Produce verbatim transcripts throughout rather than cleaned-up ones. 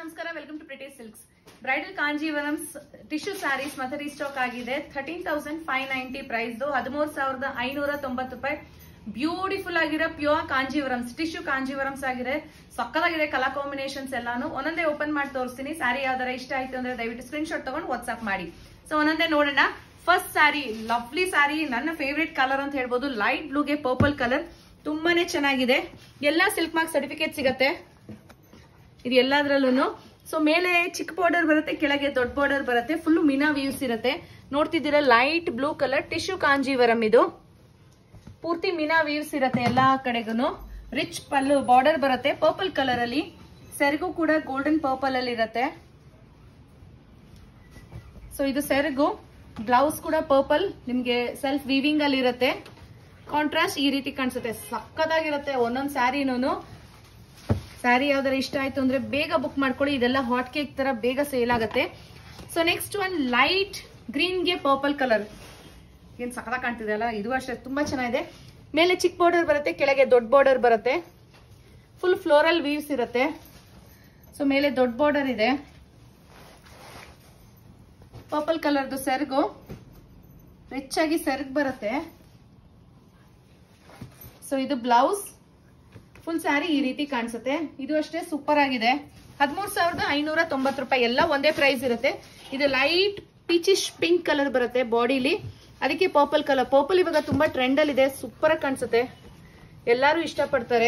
ನಮಸ್ಕಾರ, welcome to Pretty Silks. Bridal Kanjeevarams tissue sarees ಮತ್ತೆ restock ಆಗಿದೆ. Thirteen thousand five ninety price, ಹದಿಮೂರು ಸಾವಿರದ ಐನೂರ ತೊಂಬತ್ತು ರೂಪಾಯಿ. ಬ್ಯೂಟಿಫುಲ್ ಆಗಿರೋ ಪ್ಯೂರ್ ಕಾಂಜೀವರಮ್ಸ್, ಟಿಶ್ಯೂ ಕಾಂಜೀವರಮ್ಸ್ ಆಗಿದೆ. ಸಕ್ಕದಾಗಿದೆ ಕಲರ್ ಕಾಂಬಿನೇಷನ್ಸ್ ಎಲ್ಲಾನು. ಒಂದೊಂದೇ ಓಪನ್ ಮಾಡಿ ತೋರಿಸ್ತೀನಿ. ಸ್ಯಾರಿ ಯಾವ್ದಾರ ಇಷ್ಟ ಆಯ್ತು ಅಂದ್ರೆ ದಯವಿಟ್ಟು ಸ್ಕ್ರೀನ್ ಶಾಟ್ ತಗೊಂಡು ವಾಟ್ಸ್ಆಪ್ ಮಾಡಿ. ಸೊ ಒಂದೊಂದೇ ನೋಡೋಣ. ಫಸ್ಟ್ ಸ್ಯಾರಿ, ಲವ್ಲಿ ಸ್ಯಾರಿ, ನನ್ನ ಫೇವ್ರೇಟ್ ಕಲರ್ ಅಂತ ಹೇಳ್ಬೋದು. ಲೈಟ್ ಬ್ಲೂಗೆ ಪರ್ಪಲ್ ಕಲರ್, ತುಂಬಾನೇ ಚೆನ್ನಾಗಿದೆ. ಎಲ್ಲಾ ಸಿಲ್ಕ್ ಮಾರ್ಕ್ ಸರ್ಟಿಫಿಕೇಟ್ ಸಿಗತ್ತೆ ಇದು ಎಲ್ಲಾದ್ರಲ್ಲೂ. ಸೊ ಮೇಲೆ ಚಿಕ್ಕ ಬಾರ್ಡರ್ ಬರುತ್ತೆ, ಕೆಳಗೆ ದೊಡ್ಡ ಬಾರ್ಡರ್ ಬರುತ್ತೆ. ಫುಲ್ ಮೀನಾ ವೀವ್ಸ್ ಇರುತ್ತೆ. ನೋಡ್ತಿದ್ದೀರಾ light blue colour tissue Kanjeevaram. ಇದು ಪೂರ್ತಿ ಮೀನಾ ವೀವ್ಸ್ ಇರುತ್ತೆ ಎಲ್ಲಾ ಕಡೆಗೂ. ರಿಚ್ ಪಲ್ಲು ಬಾರ್ಡರ್ ಬರುತ್ತೆ ಪರ್ಪಲ್ ಕಲರ್ ಅಲ್ಲಿ. ಸೆರಗು ಕೂಡ ಗೋಲ್ಡನ್ ಪರ್ಪಲ್ ಅಲ್ಲಿ ಇರುತ್ತೆ. ಸೊ ಇದು ಸೆರಗು, ಬ್ಲೌಸ್ ಕೂಡ ಪರ್ಪಲ್, ನಿಮ್ಗೆ ಸೆಲ್ಫ್ ವೀವಿಂಗ್ ಅಲ್ಲಿ ಇರುತ್ತೆ. ಕಾಂಟ್ರಾಸ್ಟ್ ಈ ರೀತಿ ಕಾಣಿಸುತ್ತೆ, ಸಕ್ಕತ್ತಾಗಿರುತ್ತೆ ಒಂದೊಂದ್ ಸ್ಯಾರಿನೂ. ಸ್ಯಾರಿ ಯಾವ್ದಾರ ಇಷ್ಟ ಆಯ್ತು ಅಂದ್ರೆ ಬೇಗ ಬುಕ್ ಮಾಡ್ಕೊಳ್ಳಿ. ಇದೆಲ್ಲ ಹಾಟ್ ಕೇಕ್ ತರ ಬೇಗ ಸೇಲ್ ಆಗುತ್ತೆ. So next one light green ಗೆ ಪರ್ಪಲ್ ಕಲರ್, ಏನ್ ಸಕ್ಕತ್ತಾಗಿ ಕಾಣ್ತಿದೆ ಅಲ್ಲ. ಇದು ಅಷ್ಟೇ ತುಂಬಾ ಚೆನ್ನಾಗಿದೆ. ಮೇಲೆ ಚಿಕ್ಕ ಬಾರ್ಡರ್ ಬರುತ್ತೆ, ಕೆಳಗೆ ದೊಡ್ಡ ಬಾರ್ಡರ್ ಬರುತ್ತೆ. ಫುಲ್ ಫ್ಲೋರಲ್ ವೀವ್ಸ್ ಇರುತ್ತೆ. ಸೊ ಮೇಲೆ ದೊಡ್ಡ ಬಾರ್ಡರ್ ಇದೆ. ಪರ್ಪಲ್ ಕಲರ್ದು ಸೆರಗು, ರಿಚ್ ಆಗಿ ಸೆರಗ್ ಬರುತ್ತೆ. ಸೊ ಇದು ಬ್ಲೌಸ್. ಫುಲ್ ಸ್ಯಾರಿ ಈ ರೀತಿ ಕಾಣಿಸುತ್ತೆ. ಇದು ಅಷ್ಟೇ ಸೂಪರ್ ಆಗಿದೆ. ಹದಿಮೂರು ಸಾವಿರದ ಐನೂರ ತೊಂಬತ್ತು ರೂಪಾಯಿ. ಎಲ್ಲ ಒಂದೇ ಪ್ರೈಸ್ ಇರುತ್ತೆ. ಇದು ಲೈಟ್ ಪೀಚಿಶ್ ಪಿಂಕ್ ಕಲರ್ ಬರುತ್ತೆ ಬಾಡಿಲಿ, ಅದಕ್ಕೆ ಪರ್ಪಲ್ ಕಲರ್. ಪರ್ಪಲ್ ಇವಾಗ ತುಂಬಾ ಟ್ರೆಂಡ್ ಅಲ್ಲಿ ಇದೆ, ಸೂಪರ್ ಆಗಿ ಕಾಣಿಸುತ್ತೆ, ಎಲ್ಲಾರು ಇಷ್ಟಪಡ್ತಾರೆ.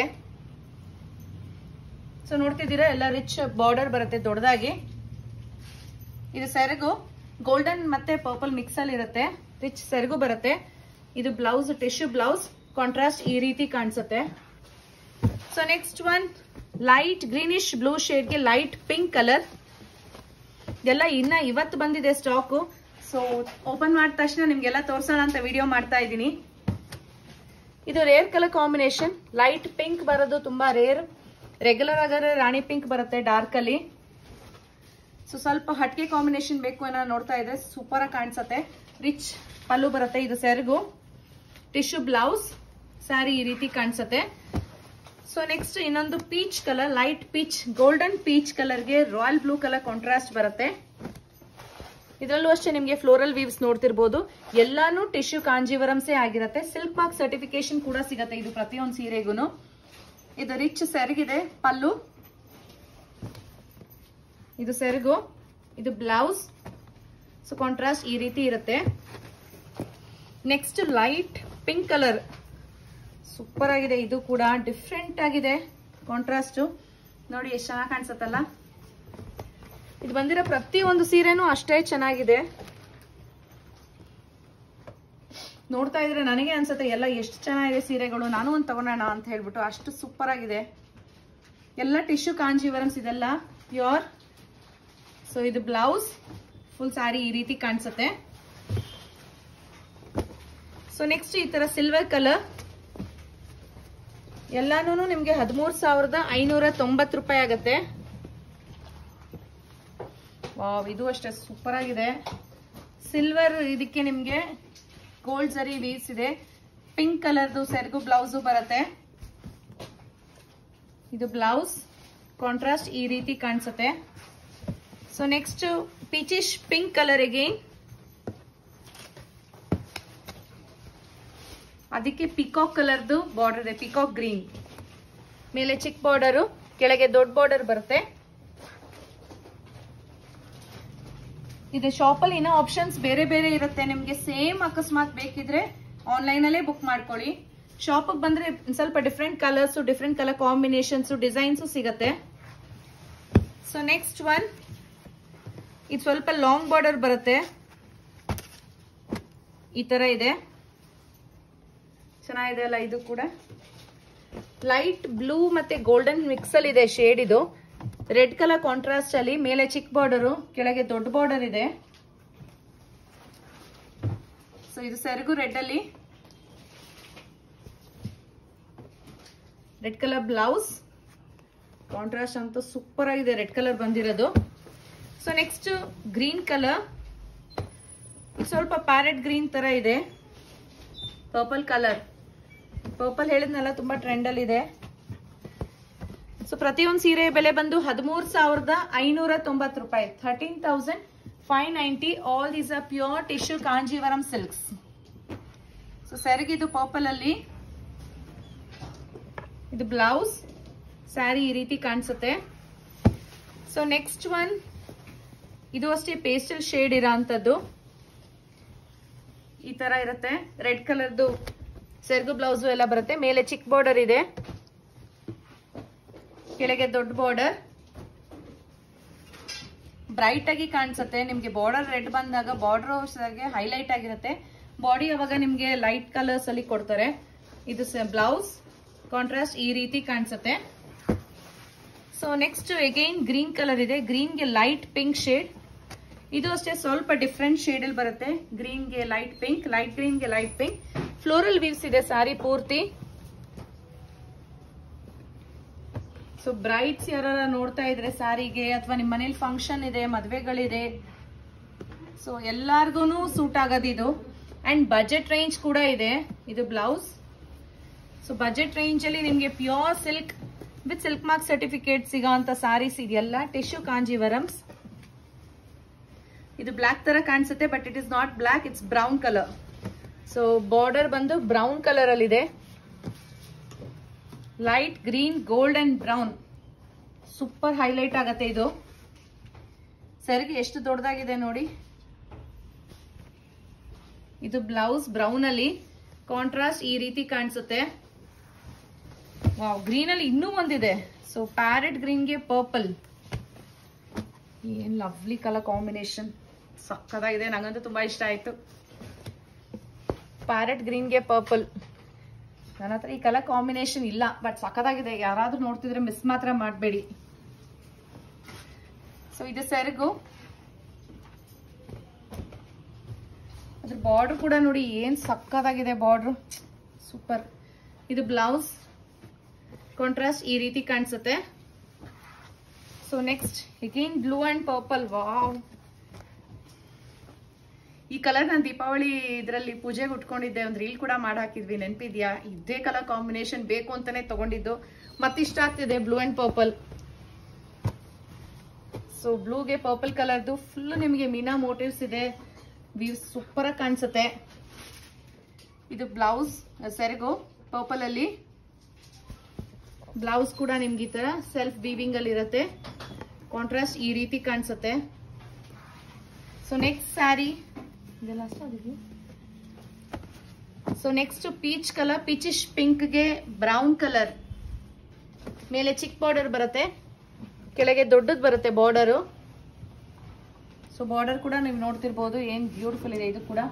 ಸೊ ನೋಡ್ತಿದ್ದೀರಾ ಎಲ್ಲ ರಿಚ್ ಬಾರ್ಡರ್ ಬರುತ್ತೆ ದೊಡ್ಡದಾಗಿ. ಇದು ಸೆರಗು ಗೋಲ್ಡನ್ ಮತ್ತೆ ಪರ್ಪಲ್ ಮಿಕ್ಸ್ ಅಲ್ಲಿ ಇರುತ್ತೆ. ರಿಚ್ ಸೆರಗು ಬರುತ್ತೆ. ಇದು ಬ್ಲೌಸ್, ಟಿಶ್ಯೂ ಬ್ಲೌಸ್, ಕಾಂಟ್ರಾಸ್ಟ್ ಈ ರೀತಿ ಕಾಣಿಸುತ್ತೆ. So next one light greenish blue shade ಗೆ ಲೈಟ್ ಪಿಂಕ್ ಕಲರ್. ಇದೆಲ್ಲ ಇನ್ನ ಇವತ್ತು ಬಂದಿದೆ ಸ್ಟಾಕು. ಸೊ ಓಪನ್ ಮಾಡಿದ ತಕ್ಷಣ ನಿಮ್ಗೆಲ್ಲ ತೋರ್ಸೋಣ ಅಂತ ವಿಡಿಯೋ ಮಾಡ್ತಾ ಇದ್ದೀನಿ. ಇದು rare colour combination. Light pink ಬರೋದು ತುಂಬಾ ರೇರ್. ರೆಗ್ಯುಲರ್ ಆಗಿದ್ರೆ ರಾಣಿ ಪಿಂಕ್ ಬರುತ್ತೆ ಡಾರ್ಕ್ ಅಲ್ಲಿ. ಸೊ ಸ್ವಲ್ಪ ಹಟ್ಕೆ ಕಾಂಬಿನೇಷನ್ ಬೇಕು ಅನ್ನೋ ನೋಡ್ತಾ ಇದ್ರೆ ಸೂಪರ್ ಆಗಿ ಕಾಣಿಸುತ್ತೆ. ರಿಚ್ ಪಲ್ಲು ಬರುತ್ತೆ. ಇದು ಸೆರಗು, ಟಿಶ್ಯೂ ಬ್ಲೌಸ್, ಸ್ಯಾರಿ ಈ ರೀತಿ ಕಾಣಿಸುತ್ತೆ. ಸೊ ನೆಕ್ಸ್ಟ್ ಇನ್ನೊಂದು peach colour, light peach, golden peach ಕಲರ್ಗೆ ರಾಯಲ್ ಬ್ಲೂ ಕಲರ್ ಕಾಂಟ್ರಾಸ್ಟ್ ಬರುತ್ತೆ. ಇದರಲ್ಲೂ ಅಷ್ಟೇ ನಿಮಗೆ ಫ್ಲೋರಲ್ ವೀವ್ಸ್ ನೋಡ್ತಿರ್ಬೋದು. ಎಲ್ಲಾನು ಟಿಶ್ಯೂ ಕಾಂಜೀವರಮ್ಸೇ ಆಗಿರುತ್ತೆ. ಸಿಲ್ಕ್ ಮಾರ್ಕ್ ಸರ್ಟಿಫಿಕೇಶನ್ ಕೂಡ ಸಿಗುತ್ತೆ ಇದು ಪ್ರತಿಯೊಂದು ಸೀರೆಗೂ. ಇದು ರಿಚ್ ಸೆರಗಿದೆ, ಪಲ್ಲು, ಇದು ಸೆರಗು, ಇದು ಬ್ಲೌಸ್. ಸೊ ಕಾಂಟ್ರಾಸ್ಟ್ ಈ ರೀತಿ ಇರುತ್ತೆ. Next light pink colour, super ಆಗಿದೆ. ಇದು ಕೂಡ ಡಿಫ್ರೆಂಟ್ ಆಗಿದೆ ಕಾಂಟ್ರಾಸ್ಟ್. ನೋಡಿ ಎಷ್ಟು ಚೆನ್ನಾಗಿ ಕಾಣಿಸುತ್ತಲ್ಲ. ಇದು ಬಂದಿರೋ ಪ್ರತಿ ಒಂದು ಸೀರೆನೂ ಅಷ್ಟೇ ಚೆನ್ನಾಗಿದೆ. ನೋಡ್ತಾ ಇದ್ರೆ ನನಗೆ ಅನ್ಸುತ್ತೆ ಎಲ್ಲ ಎಷ್ಟು ಚೆನ್ನಾಗಿದೆ ಸೀರೆಗಳು, ನಾನು ಒಂದು ತಗೊಳೋಣ ಅಂತ ಹೇಳ್ಬಿಟ್ಟು. ಅಷ್ಟು ಸೂಪರ್ ಆಗಿದೆ. ಎಲ್ಲ ಟಿಶ್ಯೂ ಕಾಂಜೀವರಮ್ಸ್ ಇದೆಲ್ಲ ಪ್ಯೂರ್. ಸೊ ಇದು ಬ್ಲೌಸ್, ಫುಲ್ ಸ್ಯಾರಿ ಈ ರೀತಿ ಕಾಣಿಸುತ್ತೆ. ಸೊ ನೆಕ್ಸ್ಟ್ ಈ ತರ ಸಿಲ್ವರ್ ಕಲರ್, ಎಲ್ಲಾನು ನಿಮ್ಗೆ ಹದಿಮೂರು ಸಾವಿರದ ಐನೂರ ತೊಂಬತ್ತು ರೂಪಾಯಿ ಆಗತ್ತೆ. ವಾವ್, ಇದು ಅಷ್ಟೇ ಸೂಪರ್ ಆಗಿದೆ. ಸಿಲ್ವರ್, ಇದಕ್ಕೆ ನಿಮ್ಗೆ ಗೋಲ್ಡ್ ಜರಿ ವೀವ್ಸ್ ಇದೆ. ಪಿಂಕ್ ಕಲರ್ದು ಸೆರಗು ಬ್ಲೌಸು ಬರುತ್ತೆ. ಇದು ಬ್ಲೌಸ್, ಕಾಂಟ್ರಾಸ್ಟ್ ಈ ರೀತಿ ಕಾಣಿಸುತ್ತೆ. So next peachish pink colour again, ಅದಕ್ಕೆ ಪಿಕಾಕ್ ಕಲರ್ದು ಬಾರ್ಡರ್ ಇದೆ, ಪಿಕಾಕ್ ಗ್ರೀನ್. ಮೇಲೆ ಚಿಕ್ಕ ಬಾರ್ಡರು, ಕೆಳಗೆ ದೊಡ್ಡ ಬಾರ್ಡರ್ ಬರುತ್ತೆ. ಇದು ಶಾಪಲ್ಲಿ ಇನ್ನೂ ಆಪ್ಷನ್ಸ್ ಬೇರೆ ಬೇರೆ ಇರುತ್ತೆ ನಿಮ್ಗೆ. ಸೇಮ್ ಅಕಸ್ಮಾತ್ ಬೇಕಿದ್ರೆ ಆನ್ಲೈನ್ ಅಲ್ಲೇ ಬುಕ್ ಮಾಡ್ಕೊಳ್ಳಿ. ಶಾಪಿಗೆ ಬಂದ್ರೆ ಸ್ವಲ್ಪ different colours, different colour combinations, designs ಸಿಗತ್ತೆ. ಸೊ ನೆಕ್ಸ್ಟ್ ಒನ್, ಇದು ಸ್ವಲ್ಪ ಲಾಂಗ್ ಬಾರ್ಡರ್ ಬರುತ್ತೆ, ಈ ತರ ಇದೆ. ಚೆನ್ನಾಗಿದೆ ಅಲ್ಲ. ಇದು ಕೂಡ ಲೈಟ್ ಬ್ಲೂ ಮತ್ತೆ ಗೋಲ್ಡನ್ ಮಿಕ್ಸ್ ಅಲ್ಲಿ ಇದೆ ಶೇಡ್. ಇದು ರೆಡ್ ಕಲರ್ ಕಾಂಟ್ರಾಸ್ಟ್ ಅಲ್ಲಿ. ಮೇಲೆ ಚಿಕ್ಕ ಬಾರ್ಡರು, ಕೆಳಗೆ ದೊಡ್ಡ ಬಾರ್ಡರ್ ಇದೆ. ಸೊ ಇದು ಸೆರಗು ರೆಡ್ ಅಲ್ಲಿ, ರೆಡ್ ಕಲರ್ ಬ್ಲೌಸ್, ಕಾಂಟ್ರಾಸ್ಟ್ ಅಂತೂ ಸೂಪರ್ ಆಗಿದೆ ರೆಡ್ ಕಲರ್ ಬಂದಿರೋದು. ಸೊ ನೆಕ್ಸ್ಟ್ ಗ್ರೀನ್ ಕಲರ್, ಸ್ವಲ್ಪ ಪ್ಯಾರೆಟ್ ಗ್ರೀನ್ ತರ ಇದೆ. ಪರ್ಪಲ್ ಕಲರ್, ಪರ್ಪಲ್ ಹೇಳಿದ್ನಲ್ಲ ತುಂಬಾ ಟ್ರೆಂಡ್ ಅಲ್ಲಿ ಇದೆ. ಸೊ ಪ್ರತಿಯೊಂದು ಸೀರೆ ಬೆಲೆ ಬಂದು ಹದಿಮೂರು ಸಾವಿರದ ಐನೂರ ತೊಂಬತ್ತು ರೂಪಾಯಿ, thirteen thousand five ninety. All these are pure tissue Kanjeevaram silks. So ಸೆರಗಿದು ಪರ್ಪಲ್ ಅಲ್ಲಿ, ಇದು ಬ್ಲೌಸ್, ಸ್ಯಾರಿ ಈ ರೀತಿ ಕಾಣಿಸುತ್ತೆ. ಸೊ ನೆಕ್ಸ್ಟ್ ಒನ್, ಇದು ಅಷ್ಟೇ ಪೇಸ್ಟಲ್ ಶೇಡ್ ಇರೋ ಅಂತದ್ದು, ಈ ತರ ಇರುತ್ತೆ. ರೆಡ್ ಕಲರ್ದು ಸೆರಗು ಬ್ಲೌಸ್ ಎಲ್ಲ ಬರುತ್ತೆ. ಮೇಲೆ ಚಿಕ್ಕ ಬಾರ್ಡರ್ ಇದೆ, ಕೆಳಗೆ ದೊಡ್ಡ ಬಾರ್ಡರ್. ಬ್ರೈಟ್ ಆಗಿ ಕಾಣಿಸುತ್ತೆ ನಿಮ್ಗೆ. ಬಾರ್ಡರ್ ರೆಡ್ ಬಂದಾಗ ಬಾರ್ಡರ್ ಹೈಲೈಟ್ ಆಗಿರುತ್ತೆ. ಬಾಡಿ ಅವಾಗ ನಿಮ್ಗೆ ಲೈಟ್ ಕಲರ್ಸ್ ಅಲ್ಲಿ ಕೊಡ್ತಾರೆ. ಇದು ಬ್ಲೌಸ್ ಕಾಂಟ್ರಾಸ್ಟ್ ಈ ರೀತಿ ಕಾಣಿಸುತ್ತೆ. So next again green colour ಇದೆ, ಗ್ರೀನ್ಗೆ ಲೈಟ್ ಪಿಂಕ್ ಶೇಡ್. ಇದು ಅಷ್ಟೇ ಸ್ವಲ್ಪ ಡಿಫ್ರೆಂಟ್ ಶೇಡ್ ಅಲ್ಲಿ ಬರುತ್ತೆ. ಗ್ರೀನ್ಗೆ ಲೈಟ್ ಪಿಂಕ್, ಲೈಟ್ ಗ್ರೀನ್ಗೆ ಲೈಟ್ ಪಿಂಕ್. ಫ್ಲೋರಲ್ ವೀವ್ಸ್ ಇದೆ ಸಾರಿ ಪೂರ್ತಿ. ಸೊ ಬ್ರೈಡ್ಸ್ ಯಾರ ನೋಡ್ತಾ ಇದ್ರೆ ಸಾರಿಗೆ, ಅಥವಾ ನಿಮ್ ಮನೇಲಿ ಫಂಕ್ಷನ್ ಇದೆ, ಮದ್ವೆಗಳಿದೆ, ಸೊ ಎಲ್ಲಾರ್ಗು ಸೂಟ್ ಆಗೋದು ಇದು. ಅಂಡ್ ಬಜೆಟ್ ರೇಂಜ್ ಕೂಡ ಇದೆ. ಇದು ಬ್ಲೌಸ್. ಸೊ ಬಜೆಟ್ ರೇಂಜ್ ಅಲ್ಲಿ ನಿಮ್ಗೆ pure silk with silk mark certificate ಸಿಗೋ ಅಂತ ಸಾರೀಸ್ ಇದೆಲ್ಲ ಟಿಶ್ಯೂ ಕಾಂಜೀವರಮ್ಸ್. ಇದು ಬ್ಲಾಕ್ ತರ ಕಾಣಿಸುತ್ತೆ, but it is not black, it's brown colour. So border ಬಂದು ಬ್ರೌನ್ ಕಲರ್ ಅಲ್ಲಿ ಇದೆ. Light green, gold and brown, super highlight ಆಗತ್ತೆ ಇದು. ಸೆರಗು ಎಷ್ಟು ದೊಡ್ಡದಾಗಿದೆ ನೋಡಿ. ಇದು ಬ್ಲೌಸ್ ಬ್ರೌನ್ ಅಲ್ಲಿ, ಕಾಂಟ್ರಾಸ್ಟ್ ಈ ರೀತಿ ಕಾಣಿಸುತ್ತೆ. ವಾವ್, ಗ್ರೀನ್ ಅಲ್ಲಿ ಇನ್ನೂ ಒಂದಿದೆ. ಸೊ ಪ್ಯಾರೆಟ್ ಗ್ರೀನ್ಗೆ ಪರ್ಪಲ್, ಏನ್ ಲವ್ಲಿ ಕಲರ್ ಕಾಂಬಿನೇಷನ್, ಸಕ್ಕದಾಗಿದೆ. ನಂಗಂತೂ ತುಂಬಾ ಇಷ್ಟ ಆಯ್ತು. ಪ್ಯಾರೆಟ್ ಗ್ರೀನ್ಗೆ ಪರ್ಪಲ್, ನನ್ನ ಹತ್ರ ಈ ಕಲರ್ ಕಾಂಬಿನೇಷನ್ ಇಲ್ಲ, ಬಟ್ ಸಕ್ಕದಾಗಿದೆ. ಯಾರಾದ್ರೂ ನೋಡ್ತಿದ್ರೆ ಮಿಸ್ ಮಾತ್ರ ಮಾಡಬೇಡಿ. ಸೊ ಇದು ಸೆರಗು, ಅದ್ರ ಬಾರ್ಡರ್ ಕೂಡ ನೋಡಿ ಏನ್ ಸಕ್ಕದಾಗಿದೆ ಬಾರ್ಡರ್, ಸೂಪರ್. ಇದು ಬ್ಲೌಸ್ ಕಾಂಟ್ರಾಸ್ಟ್ ಈ ರೀತಿ ಕಾಣಿಸುತ್ತೆ. So next again blue and purple. Wow, ಈ ಕಲರ್ ನಾನು ದೀಪಾವಳಿ ಇದರಲ್ಲಿ ಪೂಜೆಗೆ ಉಟ್ಕೊಂಡಿದ್ದೆ, ಒಂದು ರೀಲ್ ಕೂಡ ಮಾಡಿ ಹಾಕಿದ್ವಿ, ನೆನಪಿದ್ಯಾ? ಇದೇ ಕಲರ್ ಕಾಂಬಿನೇಷನ್ ಬೇಕು ಅಂತಾನೆ ತಗೊಂಡಿದ್ದು, ಮತ್ತಿಷ್ಟ ಆಗ್ತಿದೆ ಬ್ಲೂ ಅಂಡ್ ಪರ್ಪಲ್. ಸೊ ಬ್ಲೂಗೆ ಪರ್ಪಲ್ ಕಲರ್ದು ಫುಲ್ ನಿಮಗೆ ಮೀನಾ ಮೋಟಿವ್ಸ್ ಇದೆ, ವ್ಯೂಸ್ ಸೂಪರ್ ಆಗಿ ಕಾಣಿಸುತ್ತೆ. ಇದು ಬ್ಲೌಸ್ ಸೆರಗು ಪರ್ಪಲ್ ಅಲ್ಲಿ. ಬ್ಲೌಸ್ ಕೂಡ ನಿಮ್ಗೆ ಈ ತರ ಸೆಲ್ಫ್ ವೀವಿಂಗ್ ಅಲ್ಲಿ ಇರುತ್ತೆ, ಕಾಂಟ್ರಾಸ್ಟ್ ಈ ರೀತಿ ಕಾಣಿಸುತ್ತೆ. So next saree, so next peach colour, peachish ಪಿಂಕ್ಗೆ ಬ್ರೌನ್ ಕಲರ್. ಮೇಲೆ ಚಿಕ್ಕ ಬಾರ್ಡರ್ ಬರುತ್ತೆ, ಕೆಳಗೆ ದೊಡ್ಡದು ಬರುತ್ತೆ ಬಾರ್ಡರು. ಸೊ ಬಾರ್ಡರ್ ಕೂಡ ನೀವು ನೋಡ್ತಿರ್ಬೋದು, ಏನ್ ಬ್ಯೂಟಿಫುಲ್ ಇದೆ. ಇದು ಕೂಡ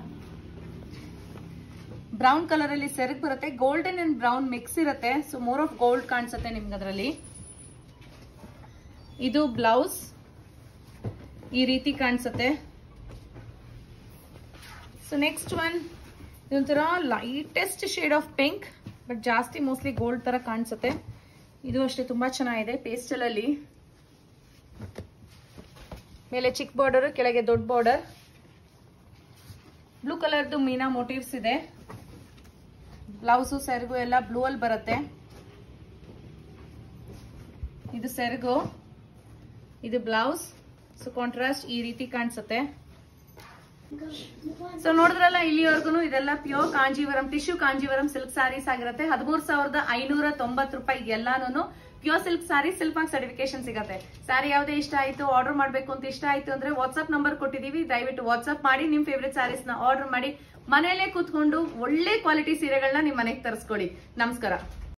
ಬ್ರೌನ್ ಕಲರ್ ಅಲ್ಲಿ ಸೆರಗ್ ಬರುತ್ತೆ, ಗೋಲ್ಡನ್ ಅಂಡ್ ಬ್ರೌನ್ ಮಿಕ್ಸ್ ಇರುತ್ತೆ. ಸೊ ಮೋರ್ ಆಫ್ ಗೋಲ್ಡ್ ಕಾಣಿಸುತ್ತೆ ನಿಮ್ಗೆ ಅದರಲ್ಲಿ. ಇದು ಬ್ಲೌಸ್ ಈ ರೀತಿ ಕಾಣಿಸುತ್ತೆ. ಸೊ ನೆಕ್ಸ್ಟ್ ಒನ್, ಇದೊಂಥರ lightest shade of pink, but ಜಾಸ್ತಿ ಮೋಸ್ಟ್ಲಿ ಗೋಲ್ಡ್ ತರ ಕಾಣಿಸುತ್ತೆ. ಇದು ಅಷ್ಟೇ ತುಂಬಾ ಚೆನ್ನಾಗಿದೆ, ಪೇಸ್ಟಲ್ ಅಲ್ಲಿ. ಮೇಲೆ ಚಿಕ್ಕ ಬಾರ್ಡರ್, ಕೆಳಗೆ ದೊಡ್ಡ ಬಾರ್ಡರ್. ಬ್ಲೂ ಕಲರ್ದು ಮೀನಾ ಮೋಟಿವ್ಸ್ ಇದೆ. ಬ್ಲೌಸು ಸೆರಗು ಎಲ್ಲ ಬ್ಲೂ ಅಲ್ಲಿ ಬರುತ್ತೆ. ಇದು ಸೆರಗು, ಇದು ಬ್ಲೌಸ್. ಸೊ ಕಾಂಟ್ರಾಸ್ಟ್ ಈ ರೀತಿ ಕಾಣಿಸುತ್ತೆ. ಸೊ ನೋಡಿದ್ರಲ್ಲ, ಇಲ್ಲಿವರೆಗೂ ಇದೆಲ್ಲ pure Kanjeevaram tissue Kanjeevaram silk sarees ಆಗಿರುತ್ತೆ. ಹದಿಮೂರು ಸಾವಿರದ ಐನೂರ ತೊಂಬತ್ತು ರೂಪಾಯಿ ಎಲ್ಲಾನು pure silk saree, silk mark certification ಸಿಗುತ್ತೆ. ಸ್ಯಾರಿ ಯಾವುದೇ ಇಷ್ಟ ಆಯ್ತು, ಆರ್ಡರ್ ಮಾಡ್ಬೇಕು ಅಂತ ಇಷ್ಟ ಆಯ್ತು ಅಂದ್ರೆ ವಾಟ್ಸ್ಆಪ್ ನಂಬರ್ ಕೊಟ್ಟಿದೀವಿ, ದಯವಿಟ್ಟು ವಾಟ್ಸ್ಆಪ್ ಮಾಡಿ ನಿಮ್ ಫೇವ್ರೆಟ್ ಸ್ಯಾರೀಸ್ ನ ಆರ್ಡರ್ ಮಾಡಿ ಮನೆಯಲ್ಲೇ ಕೂತ್ಕೊಂಡು ಒಳ್ಳೆ ಕ್ವಾಲಿಟಿ ಸೀರೆಗಳನ್ನ ನಿಮ್ ಮನೆಗೆ ತರಿಸ್ಕೊಳ್ಳಿ. ನಮಸ್ಕಾರ.